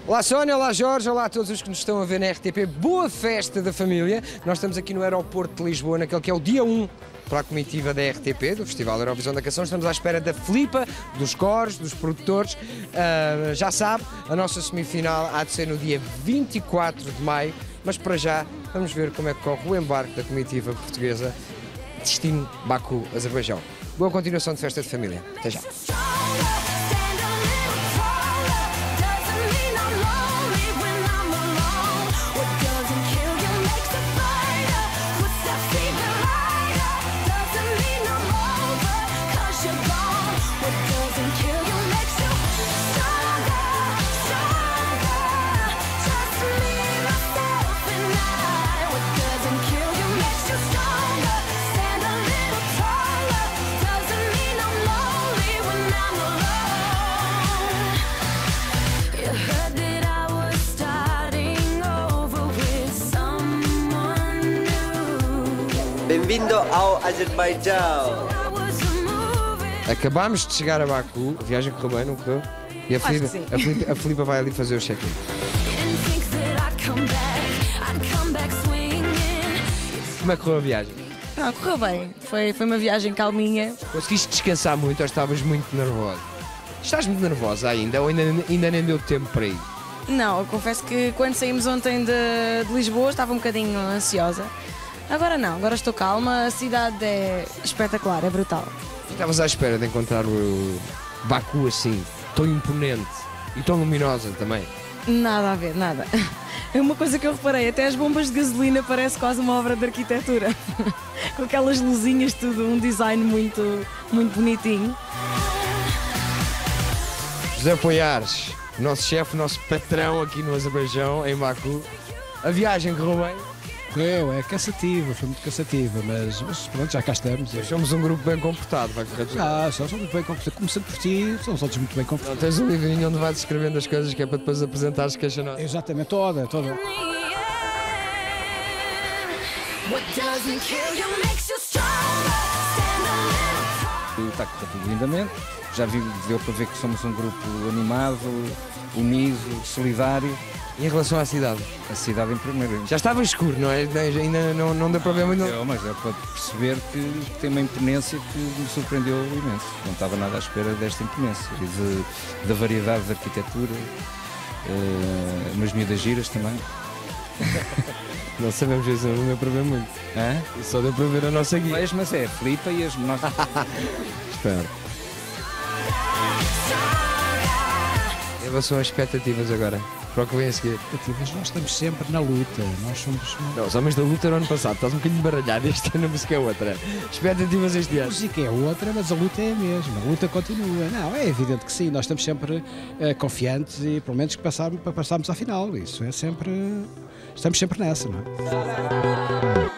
Olá Sónia, olá Jorge, olá a todos os que nos estão a ver na RTP. Boa festa da família. Nós estamos aqui no aeroporto de Lisboa, naquele que é o dia 1 para a comitiva da RTP, do Festival Eurovisão da Canção. Estamos à espera da Filipa, dos coros, dos produtores. Já sabe, a nossa semifinal há de ser no dia 24 de maio, mas para já vamos ver como é que corre o embarque da comitiva portuguesa, destino Baku, Azerbaijão. Boa continuação de festa de família. Até já. Bem-vindo ao Azerbaijão! Acabámos de chegar a Baku, a viagem correu bem, não correu? E a Filipa vai ali fazer o check-in. Como é que correu a viagem? Ah, correu bem. Foi uma viagem calminha. Conseguiste descansar muito ou estavas muito nervosa? Estás muito nervosa ainda ou ainda nem deu tempo para ir? Não, eu confesso que quando saímos ontem de Lisboa estava um bocadinho ansiosa. Agora não, agora estou calma, a cidade é espetacular, é brutal. Estavas à espera de encontrar o Baku assim, tão imponente e tão luminosa também? Nada a ver, nada. É uma coisa que eu reparei, até as bombas de gasolina parece quase uma obra de arquitetura. Com aquelas luzinhas, tudo, um design muito bonitinho. José Poiares, nosso chefe, nosso patrão aqui no Azerbaijão, em Baku. A viagem correu bem? É cansativa, foi muito cansativa, mas pronto, já cá estamos. Somos um grupo bem comportado, vai correr tudo. Somos muito bem comportados. Começando por ti, somos todos muito bem comportados. Tens um livrinho onde vais escrevendo as coisas que é para depois apresentares queixa nota. Exatamente, toda. Está a correr tudo lindamente. Já deu para ver que somos um grupo animado, unido, solidário. E em relação à cidade? A cidade em primeiro. Já estava escuro, não é? Ainda não deu para ver muito. Mas é para perceber que tem uma imponência que me surpreendeu imenso. Não estava nada à espera desta imponência e da variedade de arquitetura, umas miúdas giras também. Não sabemos isso, não deu para ver muito. Hã? Só deu para ver a nossa guia. Mas é a Filipa e as nossas. Espero. Em relação às expectativas agora, para o que vem a seguir? Expectativas, nós estamos sempre na luta. Nós somos. Não, os homens da luta era o ano passado, estás um bocadinho baralhado, este ano a música é outra. Expectativas este A ano? música é outra, mas a luta é a mesma. A luta continua. Não, é evidente que sim, nós estamos sempre confiantes e pelo menos para passarmos à final. Isso é sempre. Estamos sempre nessa, não é?